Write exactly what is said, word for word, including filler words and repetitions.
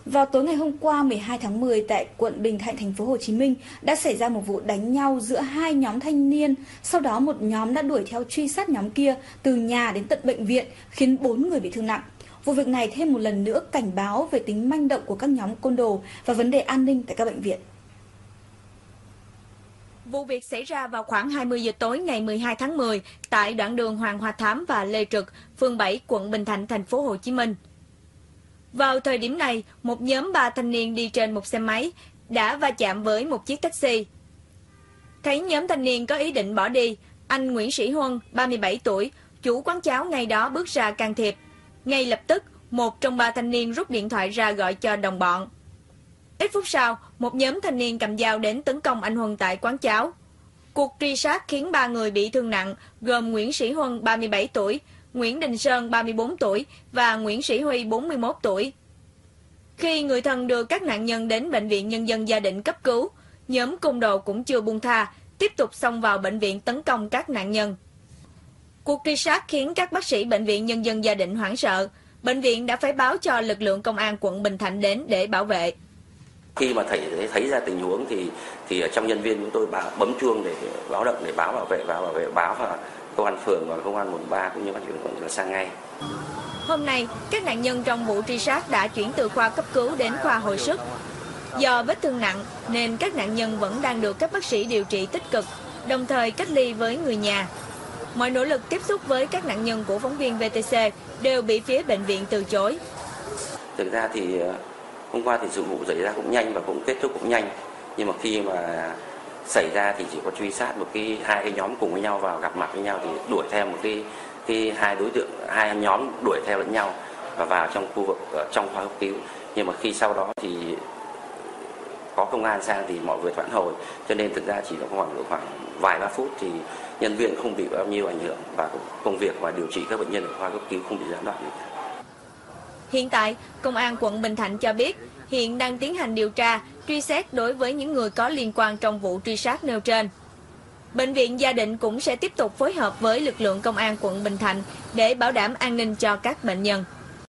Vào tối ngày hôm qua mười hai tháng mười tại quận Bình Thạnh, thành phố Hồ Chí Minh đã xảy ra một vụ đánh nhau giữa hai nhóm thanh niên. Sau đó một nhóm đã đuổi theo truy sát nhóm kia từ nhà đến tận bệnh viện, khiến bốn người bị thương nặng. Vụ việc này thêm một lần nữa cảnh báo về tính manh động của các nhóm côn đồ và vấn đề an ninh tại các bệnh viện. Vụ việc xảy ra vào khoảng hai mươi giờ tối ngày mười hai tháng mười tại đoạn đường Hoàng Hoa Thám và Lê Trực, phường bảy, quận Bình Thạnh, thành phố Hồ Chí Minh. Vào thời điểm này, một nhóm ba thanh niên đi trên một xe máy đã va chạm với một chiếc taxi. Thấy nhóm thanh niên có ý định bỏ đi, anh Nguyễn Sĩ Huân, ba mươi bảy tuổi, chủ quán cháo ngay đó bước ra can thiệp. Ngay lập tức, một trong ba thanh niên rút điện thoại ra gọi cho đồng bọn. Ít phút sau, một nhóm thanh niên cầm dao đến tấn công anh Huân tại quán cháo. Cuộc truy sát khiến ba người bị thương nặng, gồm Nguyễn Sĩ Huân, ba mươi bảy tuổi, Nguyễn Đình Sơn, ba mươi bốn tuổi và Nguyễn Sĩ Huy, bốn mươi mốt tuổi. Khi người thân đưa các nạn nhân đến Bệnh viện Nhân dân Gia Định cấp cứu, nhóm côn đồ cũng chưa buông tha, tiếp tục xông vào bệnh viện tấn công các nạn nhân. Cuộc truy sát khiến các bác sĩ Bệnh viện Nhân dân Gia Định hoảng sợ. Bệnh viện đã phải báo cho lực lượng công an quận Bình Thạnh đến để bảo vệ. Khi mà thấy thấy ra tình huống thì thì trong nhân viên chúng tôi báo, bấm chuông để báo động, để báo bảo vệ và bảo vệ báo vào công an phường và công an một ba cũng như các chuyện quận sang ngay. Hôm nay, các nạn nhân trong vụ truy sát đã chuyển từ khoa cấp cứu đến khoa hồi sức. Do vết thương nặng nên các nạn nhân vẫn đang được các bác sĩ điều trị tích cực, đồng thời cách ly với người nhà. Mọi nỗ lực tiếp xúc với các nạn nhân của phóng viên vê tê xê đều bị phía bệnh viện từ chối. Thực ra thì hôm qua thì sự vụ xảy ra cũng nhanh và cũng kết thúc cũng nhanh, nhưng mà khi mà xảy ra thì chỉ có truy sát một cái hai cái nhóm cùng với nhau vào gặp mặt với nhau thì đuổi theo một cái cái hai đối tượng hai nhóm đuổi theo lẫn nhau và vào trong khu vực trong khoa cấp cứu, nhưng mà khi sau đó thì có công an sang thì mọi người phản hồi, cho nên thực ra chỉ có khoảng khoảng vài ba phút thì nhân viên không bị bao nhiêu ảnh hưởng và công việc và điều trị các bệnh nhân ở khoa cấp cứu không bị gián đoạn. Hiện tại, Công an quận Bình Thạnh cho biết hiện đang tiến hành điều tra, truy xét đối với những người có liên quan trong vụ truy sát nêu trên. Bệnh viện Gia Định cũng sẽ tiếp tục phối hợp với lực lượng công an quận Bình Thạnh để bảo đảm an ninh cho các bệnh nhân.